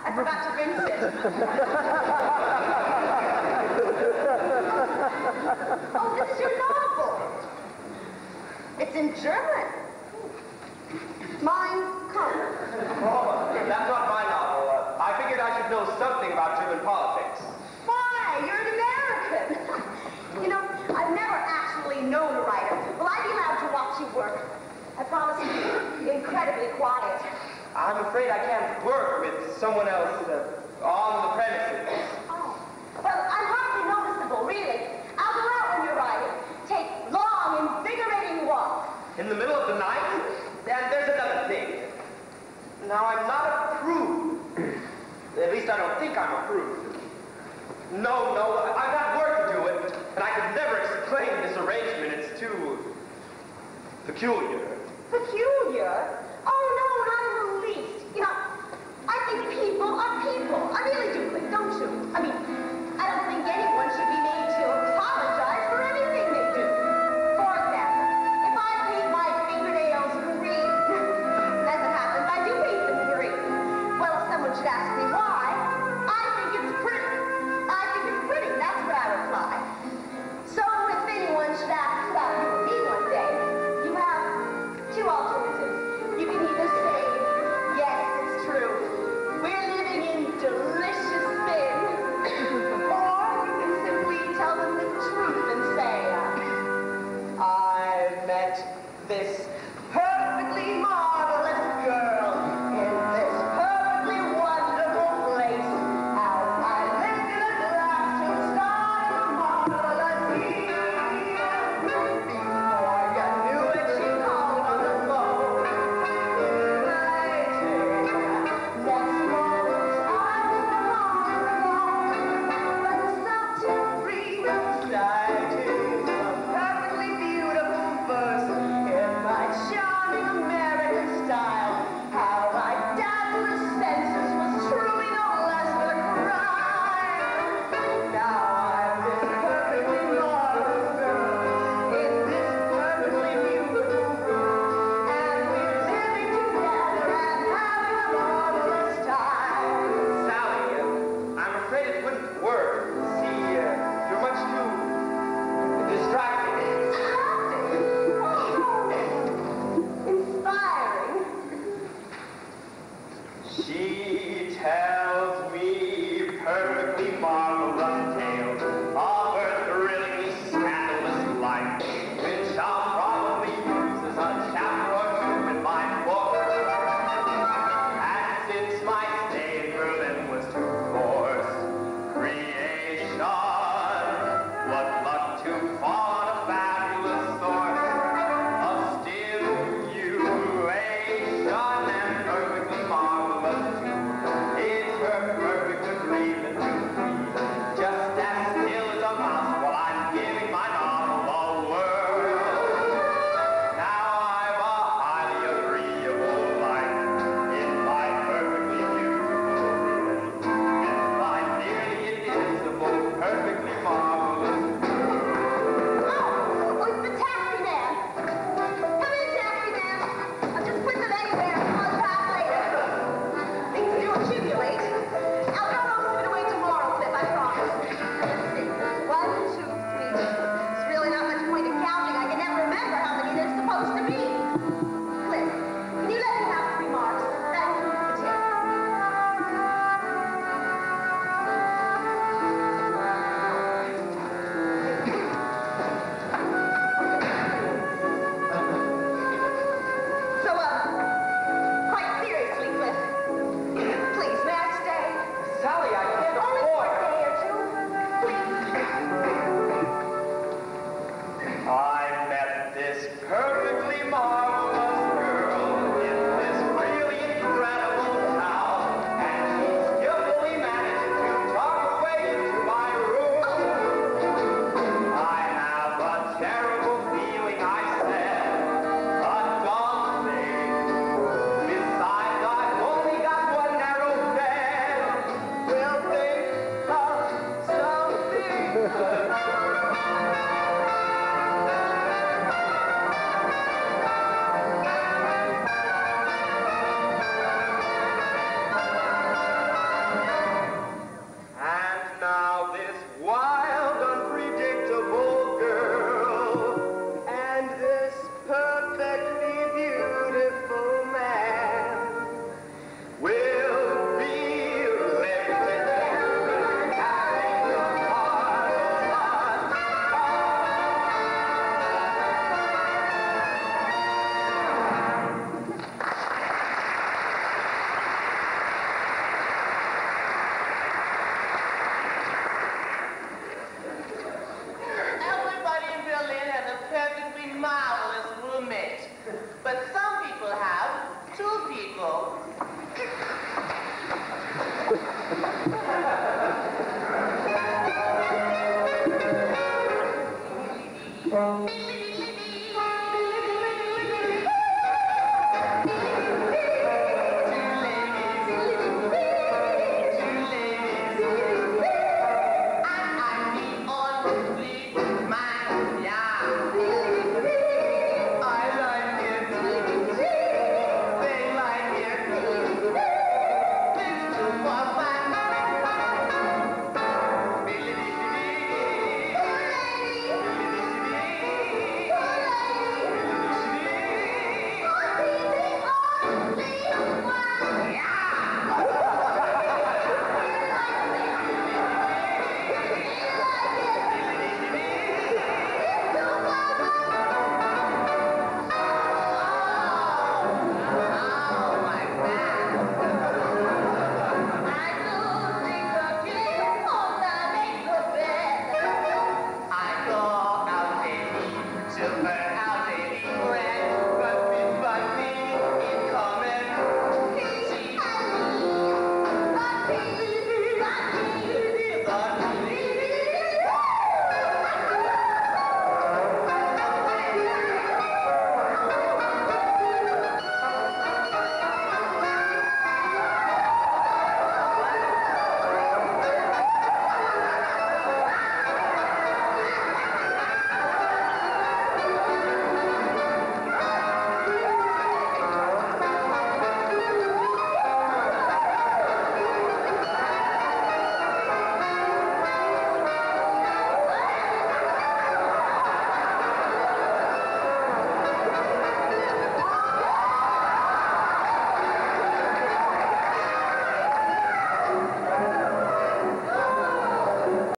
I forgot to rinse it. Oh, this is your novel. It's in German. Mein Kampf. Oh, that's not my novel. I figured I should know something about German politics. Why? You're an American. You know, I've never actually known a writer. Will I be allowed to watch you work? I promise you, be incredibly quiet. I'm afraid I can't work with someone else on the premises. Oh. Well, I'm hardly noticeable, really. I'll go out when you're writing. Take long, invigorating walks. In the middle of the night? And there's another thing. Now, I'm not a prude. At least I don't think I'm a prude. No, I've got work to do it, and I could never explain this arrangement. It's too peculiar. Peculiar? Oh, no, not in the least. You know, I think people are people. I really do, don't you? I mean, I don't think anyone should be made to apologize for anything they do. For example, if I paint my fingernails green, as it happens, I do paint them green. Well, if someone should ask me why, I think it's pretty. I think it's pretty, that's what I reply. So if anyone should ask about you or me one day, you have two alternatives. You can either say, yes, it's true. We're living in delicious sin. Or you can simply tell them the truth and say, I met this perfectly marvelous girl in this perfectly wonderful place. As I lifted a glass to the start of a marvelous year. Before you knew it, she called on the phone. Next moment, I was no longer alone, but stopped to breathe and recited a perfectly beautiful verse in my charming American style. How I dazzled the senses was truly no less than a crime. Now I'm this perfectly marvelous girl in this perfectly beautiful room, and we're living together and having a marvelous time. Sally, I'm afraid it wouldn't work. See, you're much too distracting. Inspiring. She tells me perfectly marvelous tales of her thrillingly scandalous life, which I'll probably use as a chapter or two in my book. And since my stay in Berlin was to force creation, what luck to fall on a fabulous source of stimulation, and perfectly marvelous too is people.